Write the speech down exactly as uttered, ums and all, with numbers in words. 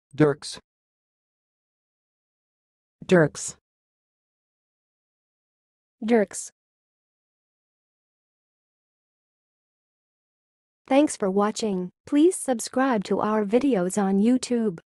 dirks, dirks, dirks. Thanks for watching. Please subscribe to our videos on YouTube.